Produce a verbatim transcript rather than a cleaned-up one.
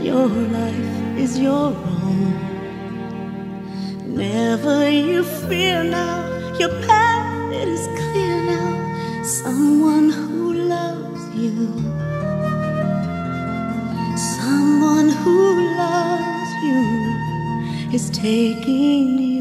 your life is your own. Never you fear now, your path it is clear now. Someone who loves you, someone who loves you is taking you